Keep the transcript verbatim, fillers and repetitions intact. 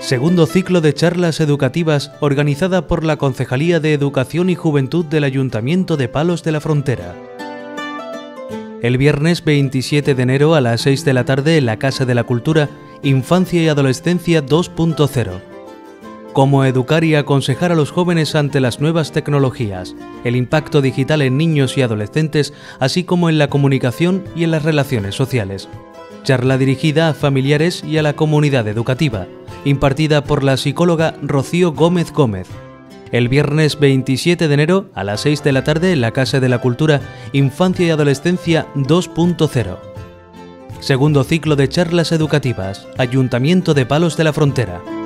Segundo ciclo de charlas educativas organizada por la Concejalía de Educación y Juventud del Ayuntamiento de Palos de la Frontera. El viernes veintisiete de enero a las seis de la tarde en la Casa de la Cultura, Infancia y Adolescencia dos punto cero. Cómo educar y aconsejar a los jóvenes ante las nuevas tecnologías, el impacto digital en niños y adolescentes, así como en la comunicación y en las relaciones sociales. Charla dirigida a familiares y a la comunidad educativa, impartida por la psicóloga Rocío Gómez Gómez. El viernes veintisiete de enero a las seis de la tarde en la Casa de la Cultura, Infancia y Adolescencia dos punto cero. Segundo ciclo de charlas educativas, Ayuntamiento de Palos de la Frontera.